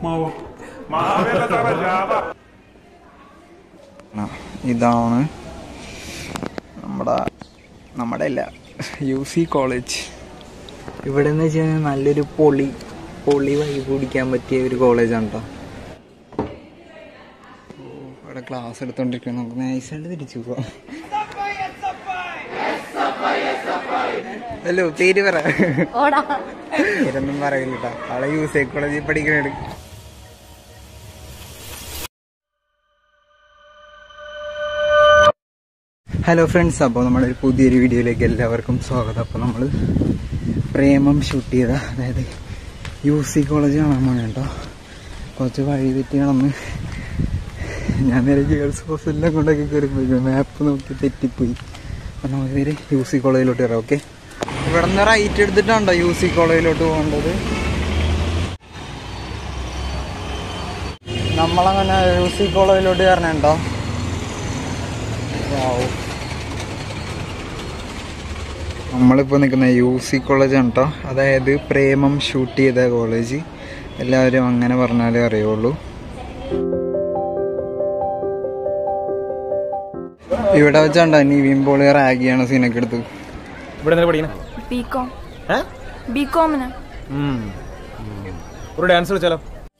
ഇതാണ് നമ്മുടെ അല്ല UC കോളേജ്. ഇവിടെ എന്ന് വെച്ച് കഴിഞ്ഞാൽ നല്ലൊരു പൊളി വൈബ് കുടിക്കാൻ പറ്റിയ ഒരു കോളേജാണ് കേട്ടോ. ഇവിടെ ക്ലാസ് എടുത്തോണ്ടിരിക്കണം. നമുക്ക് നൈസായിട്ട് തിരിച്ചു പോവാം. ഹലോ, പേര് പറ. പേരൊന്നും പറയില്ല കേട്ടോ. ആളെ UC കോളേജിൽ പഠിക്കണേ. ഹലോ ഫ്രണ്ട്സ്, അപ്പോൾ നമ്മുടെ ഒരു പുതിയൊരു വീഡിയോയിലേക്ക് എല്ലാവർക്കും സ്വാഗതം. അപ്പോൾ നമ്മൾ പ്രേമം ഷൂട്ട് ചെയ്ത, അതായത് UC കോളേജ് കാണാൻ പോണേ കേട്ടോ. കുറച്ച് വഴി തെറ്റി നടന്ന് ഞാൻ നേരെ ഗേൾസ് ഹോസ്റ്റലിനെ കൊണ്ടൊക്കെ കയറിപ്പോയി. മാപ്പ് നോക്കി തെറ്റിപ്പോയി. അപ്പം നമുക്ക് നേരെ UC കോളേജിലോട്ട് കയറാം. ഓക്കെ, ഇവിടെ നിന്ന് റൈറ്റ് എടുത്തിട്ടുണ്ടോ UC കോളേജിലോട്ട് പോകേണ്ടത്. നമ്മളങ്ങനെ UC കോളേജിലോട്ട് കയറണുണ്ടോ? നമ്മളിപ്പോൾ നിൽക്കുന്ന UC കോളേജാണ് കേട്ടോ. അതായത് പ്രേമം ഷൂട്ട് ചെയ്ത കോളേജ്. എല്ലാവരും അങ്ങനെ പറഞ്ഞാലേ അറിയുള്ളൂ. ഇവിടെ വെച്ചാണ്ടോ നിവിൻ പോളി റാഗിയാണ് സീനൊക്കെ എടുത്ത്. ഇവിടെ ബികോമിന് ഒരു ഡാൻസ് കളിച്ചാലോ?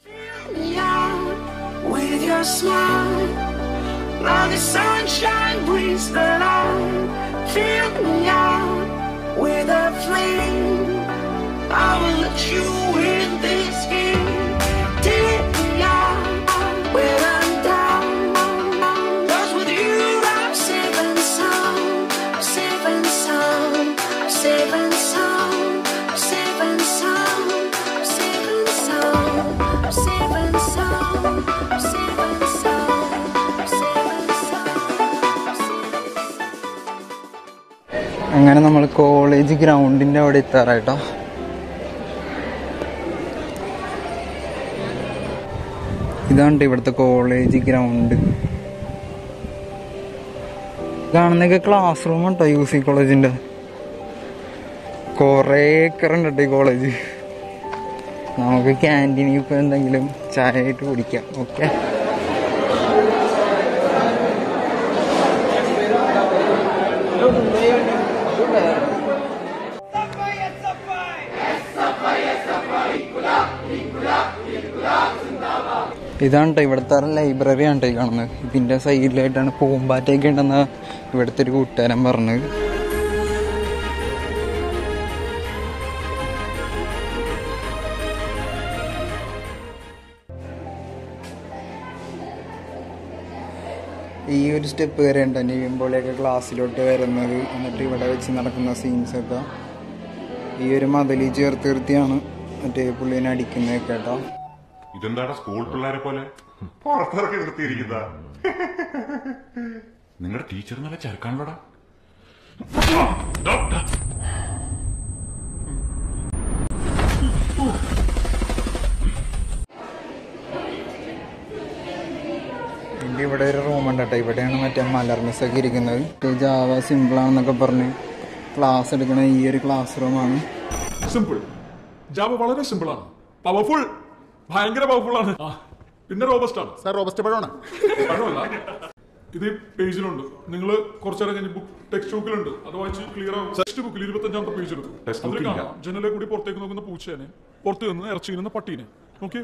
Now the sunshine brings the light. Fill me out with a flame. I will let you in this game. Take me out when I'm down. 'Cause with you I'm safe and sound. Safe and sound. Safe and sound. Safe and sound. Safe and sound. Safe and sound. Safe and sound. അങ്ങനെ നമ്മൾ college ഗ്രൗണ്ടിൻ്റെ അവിടെ എത്താറായിട്ടോ. ഇതാണ് ഇവിടുത്തെ college ground. കാണുന്നൊക്കെ class room ഉണ്ടോ UC കോളേജിൻ്റെ. കുറേ ഏക്കറുണ്ട് കേട്ടോ ഈ കോളേജ്. നമുക്ക് ക്യാൻറ്റീനിൽ ഇപ്പോൾ എന്തെങ്കിലും ചായ ആയിട്ട് കുടിക്കാം. ഓക്കെ, ഇതാണ് കേട്ടോ ഇവിടുത്തെ ലൈബ്രറി ആണ് കേട്ടോ കാണുന്നത്. ഇതിൻ്റെ സൈഡിലായിട്ടാണ് പൂമ്പാറ്റയൊക്കെ ഉണ്ടെന്ന് ഇവിടുത്തെ ഒരു കൂട്ടുകാരൻ പറഞ്ഞത്. ഈ ഒരു സ്റ്റെപ്പ് വരെ ഉണ്ട് നിവിൻ പോളിയൊക്കെ ക്ലാസ്സിലോട്ട് വരുന്നത്. എന്നിട്ട് ഇവിടെ വെച്ച് നടക്കുന്ന സീൻസൊക്കെ ഈ ഒരു മതിലിൽ ചേർത്ത് നിർത്തിയാണ് മറ്റേ പുള്ളിനെ അടിക്കുന്നതൊക്കെ കേട്ടോ. ഇതെന്താടാ സ്കൂൾ പിള്ളേരെ പോലെ പുറത്തിറക്കി നിർത്തിയിരിക്കുന്ന? നിങ്ങളുടെ ടീച്ചർ നല്ല ചേർക്കാണല്ലോടാ. ഇവിടെ ഒരു റൂമുണ്ട് കേട്ടോ. ഇവിടെയാണ് മറ്റേ മലർമിസ്സൊക്കെ ഇരിക്കുന്നത്. ജാവ സിമ്പിളാണെന്നൊക്കെ പറഞ്ഞ് ക്ലാസ് എടുക്കണ ഈ ഒരു ക്ലാസ് റൂമാണ്. സിമ്പിൾ ജാവ വളരെ സിമ്പിളാണ്. പവർഫുൾ, ഭയങ്കര പവർഫുൾ ആണ്. പിന്നെ റോബസ്റ്റ് ആണ്. സാർ റോബസ്റ്റ് പഴമാണ്. പഴമല്ല, ഇത് പേജിലുണ്ട്. നിങ്ങൾ കുറച്ചേരം കഴിഞ്ഞ് ടെക്സ്റ്റ് ബുക്കിലുണ്ട്. അത് വായിച്ച് ക്ലിയർ ആവും. ടെക്സ്റ്റ് ബുക്കിൽ 25ാമത്തെ പേജ് എടുത്തു. അതിൽ കാണാം ജനലെ കൂടി പുറത്തേക്ക് നോക്കുന്ന പൂച്ചേനെ, പുറത്ത് നിന്ന് ഇറച്ചി നിന്ന് പട്ടീനെ. ഓക്കെ,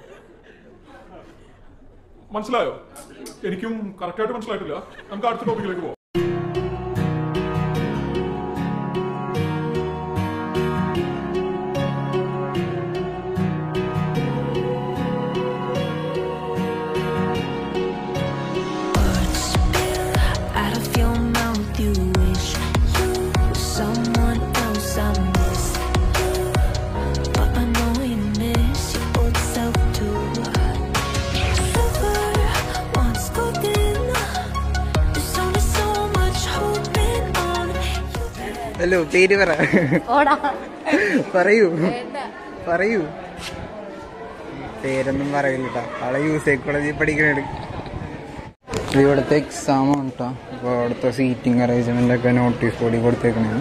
മനസ്സിലായോ? എനിക്കും കറക്റ്റായിട്ട് മനസ്സിലായിട്ടില്ല. നമുക്ക് അടുത്ത ടോപ്പിക്കിലേക്ക് പോവാം. ഹലോ, പേര് പറ. പറയൂ. പേരൊന്നും പറയില്ല കേട്ടോ. ആളെ UC കോളേജിൽ പഠിക്കണേ. ഇവിടുത്തെ എക്സാമാണ് കേട്ടോ. അപ്പോൾ അവിടുത്തെ സീറ്റിംഗ് അറേഞ്ച്മെന്റ് ഒക്കെ നോട്ടീസ് ബോർഡിൽ കൊടുത്തേക്കണേ.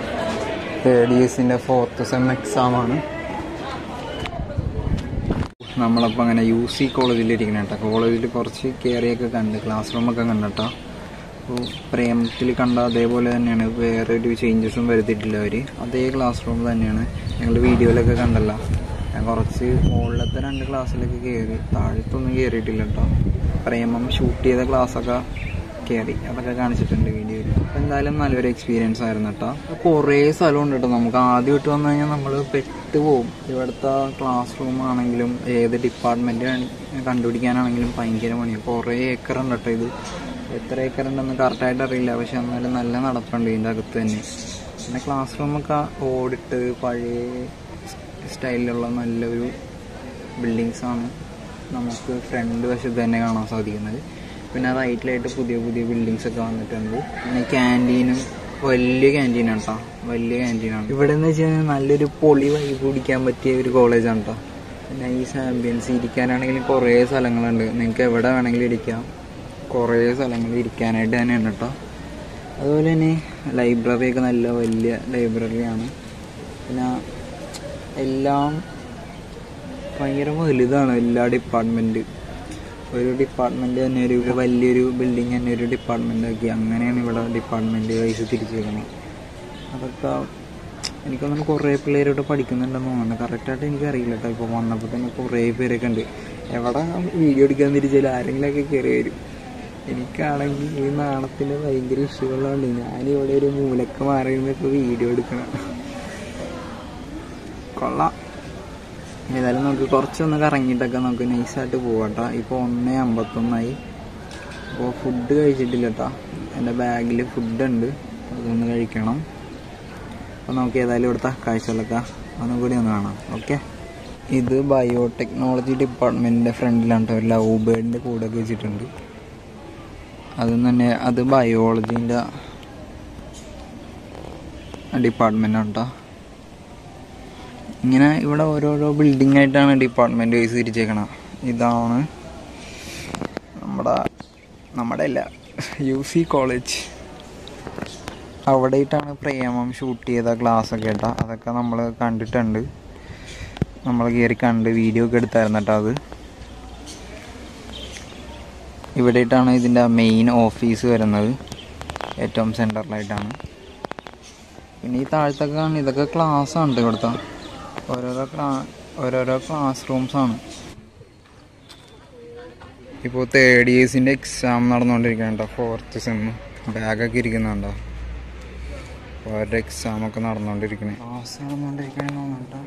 Third ഇയേഴ്സിന്റെ 4th sem എക്സാമാണ്. നമ്മളപ്പോൾ അങ്ങനെ UC കോളേജിലിരിക്കണം കേട്ടോ. കോളേജിൽ കുറച്ച് കയറിയൊക്കെ കണ്ട് ക്ലാസ് റൂമൊക്കെ കണ്ടിട്ടോ. അപ്പോൾ പ്രേമത്തിൽ കണ്ട അതേപോലെ തന്നെയാണ്, വേറൊരു ചേഞ്ചസും വരുത്തിയിട്ടില്ല അവർ. അതേ ക്ലാസ് റൂം തന്നെയാണ്. ഞങ്ങൾ വീഡിയോയിലൊക്കെ കണ്ടല്ലോ. ഞാൻ കുറച്ച് മുകളിലത്തെ 2 ക്ലാസ്സിലൊക്കെ കയറി, താഴത്തൊന്നും കയറിയിട്ടില്ല കേട്ടോ. പ്രേമം ഷൂട്ട് ചെയ്ത ക്ലാസ്സൊക്കെ കയറി, അതൊക്കെ കാണിച്ചിട്ടുണ്ട് വീഡിയോയിൽ. അപ്പോൾ എന്തായാലും നല്ലൊരു എക്സ്പീരിയൻസ് ആയിരുന്നു കേട്ടോ. കുറേ സ്ഥലമുണ്ട് കേട്ടോ. നമുക്ക് ആദ്യം ഇട്ട് വന്നു കഴിഞ്ഞാൽ നമ്മൾ പെട്ടുപോകും. ഇവിടുത്തെ ക്ലാസ് റൂം ആണെങ്കിലും ഏത് ഡിപ്പാർട്ട്മെൻറ്റ് കണ്ടുപിടിക്കാനാണെങ്കിലും ഭയങ്കര പണിയാണ്. കുറേ ഏക്കർ ഉണ്ട് കേട്ടോ. ഇത് എത്ര ഏക്കർ ഉണ്ടെന്ന് കറക്റ്റായിട്ട് അറിയില്ല, പക്ഷെ എന്നാലും നല്ല നടപ്പുണ്ട് ഇതിൻ്റെ അകത്ത് തന്നെ. പിന്നെ ക്ലാസ് റൂമൊക്കെ ഓടിട്ട് പഴയ സ്റ്റൈലിലുള്ള നല്ലൊരു ബിൽഡിങ്സാണ് നമുക്ക് ഫ്രണ്ട് വശത്ത് തന്നെ കാണാൻ സാധിക്കുന്നത്. പിന്നെ റൈറ്റിലായിട്ട് പുതിയ പുതിയ ബിൽഡിങ്സൊക്കെ വന്നിട്ടുണ്ട്. പിന്നെ ക്യാൻറ്റീനും വലിയ ക്യാൻറ്റീനാണ് കേട്ടോ, വലിയ ക്യാൻറ്റീനാണ്. ഇവിടെ എന്ന് വെച്ച് കഴിഞ്ഞാൽ നല്ലൊരു പൊളി വൈബ് പിടിക്കാൻ പറ്റിയ ഒരു കോളേജാണ് കേട്ടോ. പിന്നെ ഈ ആംബിയൻസ് ഇരിക്കാനാണെങ്കിലും കുറേ സ്ഥലങ്ങളുണ്ട്. നിങ്ങൾക്ക് എവിടെ വേണമെങ്കിലും ഇരിക്കാം. കുറേ സ്ഥലങ്ങൾ ഇരിക്കാനായിട്ട് തന്നെയാണ് കേട്ടോ. അതുപോലെ തന്നെ ലൈബ്രറിയൊക്കെ നല്ല വലിയ ലൈബ്രറിയാണ്. പിന്നെ എല്ലാം ഭയങ്കര വലുതാണ്. എല്ലാ ഡിപ്പാർട്ട്മെൻറ്റ്, ഒരു ഡിപ്പാർട്ട്മെൻറ്റ് തന്നെ ഒരു വലിയൊരു ബിൽഡിങ് തന്നെ ഒരു ഡിപ്പാർട്ട്മെൻ്റ് ആക്കി. അങ്ങനെയാണ് ഇവിടെ ഡിപ്പാർട്ട്മെൻറ്റ് വൈസ് തിരിച്ചേക്കുന്നത്. അതൊക്കെ എനിക്കൊന്നും കുറേ പിള്ളേരോട് പഠിക്കുന്നുണ്ടെന്ന് തോന്നുന്നുണ്ട്. കറക്റ്റായിട്ട് എനിക്കറിയില്ല കേട്ടോ. ഇപ്പോൾ വന്നപ്പോൾ തന്നെ കുറേ പേരൊക്കെ ഉണ്ട്. എവിടെ വീഡിയോ എടുക്കാൻ തിരിച്ചാൽ ആരെങ്കിലുമൊക്കെ കയറി വരും. എനിക്കാണെങ്കിൽ ഈ നാണത്തിന് ഭയങ്കര ഇഷ്യൂകളുണ്ട്. ഞാനിവിടെ ഒരു മൂലക്ക് മാറിയിരുന്ന് ഇപ്പോൾ വീഡിയോ എടുക്കണം. കൊള്ളാം. ഏതായാലും നമുക്ക് കുറച്ചൊന്ന് കറങ്ങിയിട്ടൊക്കെ നമുക്ക് നൈസായിട്ട് പോകാം കേട്ടോ. ഇപ്പോൾ 1:51 അപ്പോൾ ഫുഡ് കഴിച്ചിട്ടില്ല കേട്ടോ. എൻ്റെ ബാഗിൽ ഫുഡുണ്ട്, അതൊന്ന് കഴിക്കണം. അപ്പോൾ നമുക്ക് ഏതായാലും ഇവിടുത്തെ കാഴ്ചകളൊക്കെ ഒന്നും കൂടി ഒന്ന് കാണാം. ഓക്കെ, ഇത് ബയോടെക്നോളജി ഡിപ്പാർട്ട്മെൻറ്റിൻ്റെ ഫ്രണ്ടിലാണ് കേട്ടോ. ഒരു ലവ് ബേർഡിൻ്റെ കൂടൊക്കെ വെച്ചിട്ടുണ്ട്. അതും തന്നെ അത് ബയോളജീൻ്റെ ഡിപ്പാർട്ട്മെൻറ്റാണ് കേട്ടോ. ഇങ്ങനെ ഇവിടെ ഓരോരോ ബിൽഡിംഗ് ആയിട്ടാണ് ഡിപ്പാർട്ട്മെൻറ്റ് വൈസ് തിരിച്ചേക്കണം. ഇതാണ് നമ്മുടെ അല്ല UC കോളേജ്. അവിടെയിട്ടാണ് പ്രേമം ഷൂട്ട് ചെയ്ത ക്ലാസ്സൊക്കെ കേട്ടോ. അതൊക്കെ നമ്മൾ കണ്ടിട്ടുണ്ട്. നമ്മൾ കയറി കണ്ട് വീഡിയോ ഒക്കെ എടുത്തായിരുന്നു കേട്ടോ. അത് ഇവിടെയിട്ടാണ് ഇതിൻ്റെ മെയിൻ ഓഫീസ് വരുന്നത്, ഏറ്റവും സെൻറ്ററിലായിട്ടാണ്. പിന്നെ ഈ താഴത്തൊക്കെ കാണുന്നത് ഇതൊക്കെ ക്ലാസ്സാണ് ഇവിടുത്തെ. ഓരോരോ ക്ലാസ് റൂംസാണ്. ഇപ്പോൾ 3rd ഇയേഴ്സിൻ്റെ എക്സാം നടന്നുകൊണ്ടിരിക്കുന്നുണ്ടോ. 4th സെം ബാഗൊക്കെ ഇരിക്കുന്നുണ്ടോ. അപ്പോൾ അവരുടെ എക്സാമൊക്കെ നടന്നുകൊണ്ടിരിക്കണേ, ക്ലാസ് നടന്നുകൊണ്ടിരിക്കണമെന്ന് തോന്നുന്നുണ്ടോ.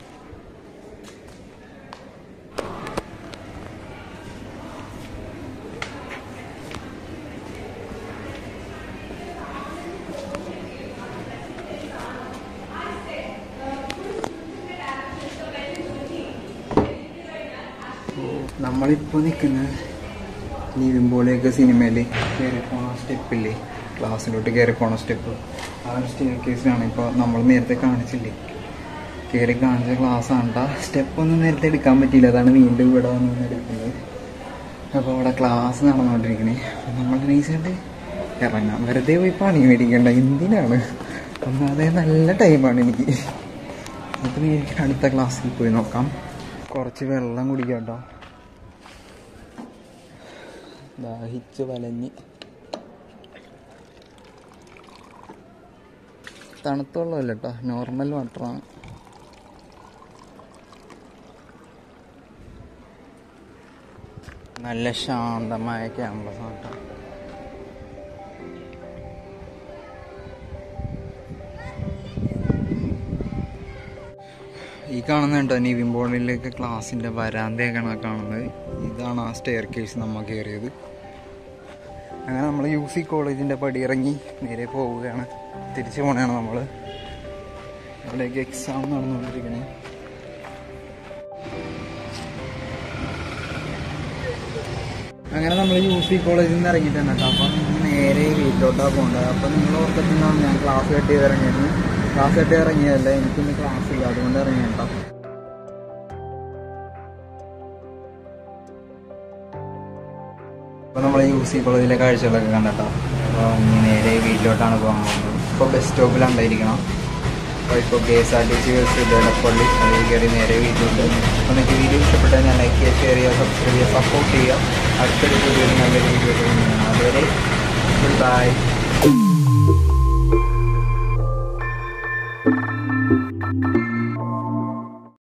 നമ്മളിപ്പോൾ നിൽക്കുന്നത് നീവിമ്പോളിയൊക്കെ സിനിമയിൽ കയറി പോണ സ്റ്റെപ്പില്ലേ, ക്ലാസ്സിലോട്ട് കയറി പോണ സ്റ്റെപ്പ്, ആ ഒരു സ്റ്റെയർ കേസിലാണ്. ഇപ്പോൾ നമ്മൾ നേരത്തെ കാണിച്ചില്ലേ, കയറി കാണിച്ച ക്ലാസ്സാണ് കേട്ടോ. സ്റ്റെപ്പൊന്നും നേരത്തെ എടുക്കാൻ പറ്റിയില്ല, അതാണ് വീണ്ടും ഇവിടെ വന്ന് എടുക്കുന്നത്. അപ്പോൾ അവിടെ ക്ലാസ് നടന്നുകൊണ്ടിരിക്കണേ. നമ്മൾ നൈസായിട്ട് ഇറങ്ങാം, വെറുതെ പോയി പണി മേടിക്കണ്ട. എന്തിനാണ്, ഒന്നാമതേ നല്ല ടൈമാണ് എനിക്ക്. അപ്പോൾ എനിക്ക് അടുത്ത ക്ലാസ്സിൽ പോയി നോക്കാം. കുറച്ച് വെള്ളം കുടിക്കാം കേട്ടോ. ദാഹിച്ച് വലഞ്ഞ് തണുത്ത വെള്ളമല്ല കേട്ടോ, നോർമൽ വാട്ടറാണ്. നല്ല ശാന്തമായ ക്യാമ്പസാണ് കേട്ടോ. ഈ കാണുന്നുണ്ടോ നിവിംബോളിലേക്ക് ക്ലാസ്സിൻ്റെ വരാന്തയൊക്കെയാണ് കാണുന്നത്. ഇതാണ് ആ സ്റ്റെയർ കേസ് നമ്മൾ കയറിയത്. അങ്ങനെ നമ്മൾ UC കോളേജിൻ്റെ പടി ഇറങ്ങി നേരെ പോവുകയാണ്, തിരിച്ചു പോകണതാണ് നമ്മൾ. അവിടേക്ക് എക്സാം നടന്നുകൊണ്ടിരിക്കണേ. അങ്ങനെ നമ്മൾ UC കോളേജിൽ നിന്ന് ഇറങ്ങിയിട്ടുണ്ട് കേട്ടോ. അപ്പം നേരെ വീട്ടിലോട്ടാണ് പോകേണ്ടത്. അപ്പം നിങ്ങൾ ഓർക്കത്തിനാണ് ഞാൻ ക്ലാസ് കട്ട് ചെയ്ത് ഇറങ്ങിയത്. ക്ലാസ് കട്ട് ഇറങ്ങിയതല്ല, എനിക്കൊന്ന് ക്ലാസ് ഇല്ല, അതുകൊണ്ട് ഇറങ്ങി കേട്ടോ. അപ്പോൾ നമ്മൾ UC കോളേജിലെ കാഴ്ചകളൊക്കെ കണ്ടിട്ടോ. അപ്പോൾ ഇനി നേരെ വീട്ടിലോട്ടാണ് പോകാൻ പോകുന്നത്. ഇപ്പോൾ ബസ് സ്റ്റോപ്പിലുണ്ടായിരിക്കണം. ഇപ്പോൾ KSRTC ബസ് ഇടപ്പള്ളി അതിൽ കയറി നേരെ വീട്ടിലുണ്ട്. അപ്പോൾ നിങ്ങൾക്ക് വീഡിയോ ഇഷ്ടപ്പെട്ടാൽ ഞാൻ ലൈക്ക് ചെയ്യുക, ഷെയർ ചെയ്യുക, സബ്സ്ക്രൈബ് ചെയ്യുക, സപ്പോർട്ട് ചെയ്യുക. അടുത്തൊരു വീഡിയോ നല്ലൊരു വീഡിയോ കാണാം. അതുവരെ ബൈ.